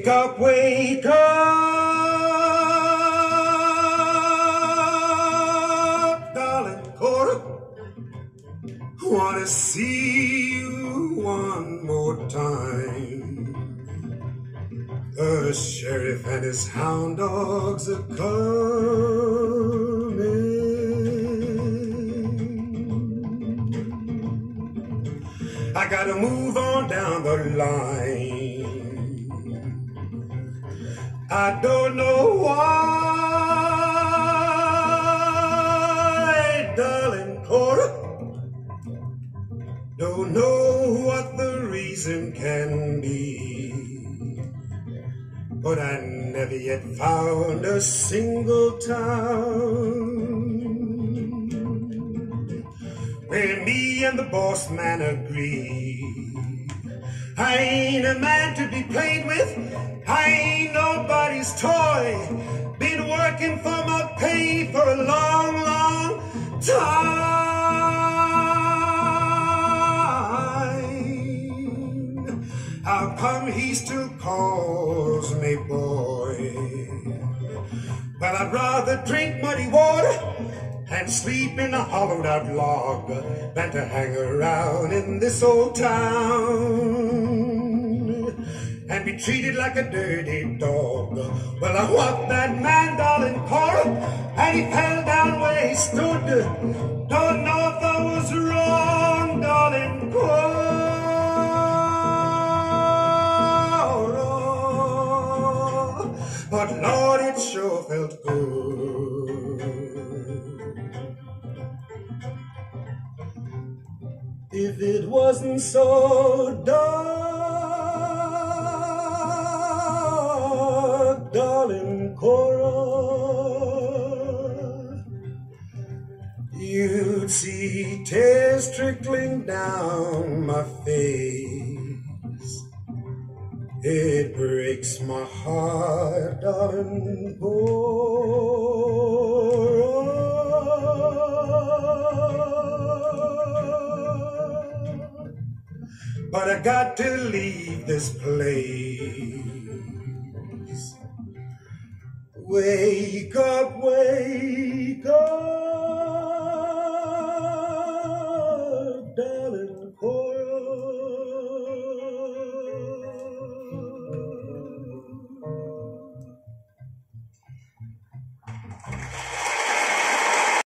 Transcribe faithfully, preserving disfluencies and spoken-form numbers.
Wake up, wake up, darling Cora. Wanna see you one more time. The sheriff and his hound dogs are coming. I gotta move on down the line. I don't know why, darling Cora. Don't know what the reason can be, but I never yet found a single town where me and the boss man agree. I ain't a man to be played with. I ain't nobody's toy. Been working for my pay for a long, long time. How come he still calls me boy? Well, I'd rather drink muddy water and sleep in a hollowed out log than to hang around in this old town and be treated like a dirty dog. Well, I walked that man, darling Cora, and he fell down where he stood. Don't know if I was wrong, darling Cora, but Lord, it sure felt good. If it wasn't so dark, darling Cora, you'd see tears trickling down my face. It breaks my heart, darling Cora, but I got to leave this place. Wake up, wake up.